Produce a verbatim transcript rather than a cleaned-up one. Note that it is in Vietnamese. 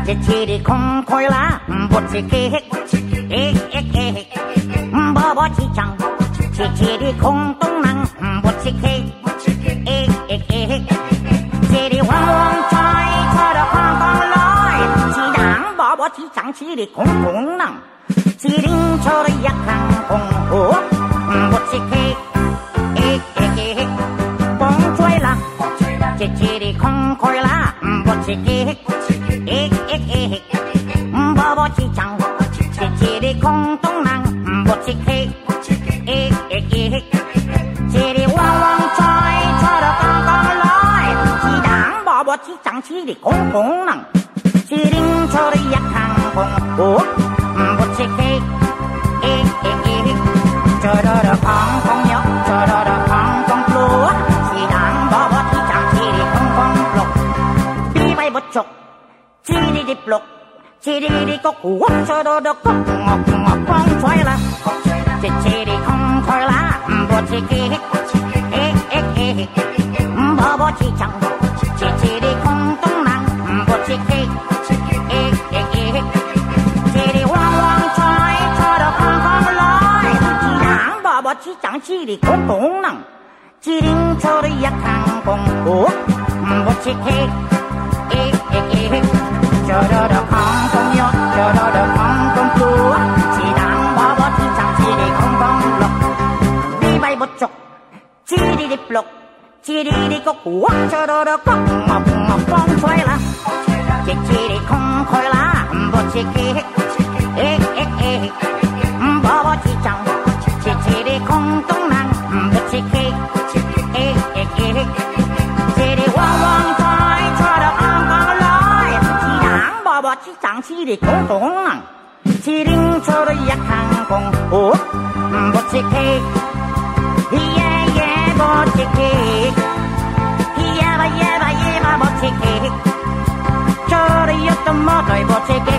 chỉ chỉ đi không khôi lá bột chỉ kê hết ê ê ê bò bò chỉ chẳng chỉ chỉ đi không tung năng bột chỉ kê ê ê ê chỉ đi hoang hoang trai cho được hoang con lối chỉ đáng bò bò chỉ chẳng chỉ đi không tung năng chỉ đinh cho được giặc hàng cùng hổ bột chỉ kê ê ê ê bóng chui là chỉ chỉ đi không khôi lá bột chỉ kê ê ê ê bò bò chỉ chẳng chỉ chỉ đi không tung năng bột chỉ kê ê ê ê chỉ đi hoang hoang trai cho được con con lối chỉ đáng bò bò chỉ chẳng chỉ đi không tung năng chỉ đinh cho được giặc hàng cùng hổ bột chỉ kê ê ê ê chờ đợi được con không nhóc chờ đợi được con con lúa chỉ đáng bò bò chỉ chẳng chỉ đi không con lục đi bay bột chục chỉ đi đi lục chỉ đi đi có củ chờ đợi được con ngọc ngọc con xoay là chỉ chỉ đi không thôi lá bột chỉ kê ê ê ê bò bò chỉ chẳng chỉ chỉ đi không tung năng bột chỉ kê ê ê ê chỉ đi hoang hoang trai cho được con con lối chỉ đáng bò bò chỉ chẳng chỉ đi không tung năng chỉ đinh cho được giặc hàng cùng hổ bột chỉ kê ê ê ê chờ đợi được con con nhóc chờ đợi được con con lúa chỉ đáng bò bò chỉ chẳng chỉ đi không con lục đi bay bột chục chỉ đi đi lục chỉ đi đi có củ chờ đợi được con ngọc ngọc con xoay là chỉ chỉ đi không khôi lá bột chỉ kê ê ê ê bò bò chỉ chẳng chỉ chỉ đi không tung năng bột chỉ kê ê ê ê chỉ đi hoang hoang trai cho được con con lối chỉ đáng bò bò chỉ chẳng chỉ đi không tung năng chỉ đinh cho được giặc hàng cùng hổ bột chỉ kê yeah yeah bột chỉ kê yeah ba yeah ba yeah ba bột chỉ kê cho được giặc tôm mỡ đời bột chỉ kê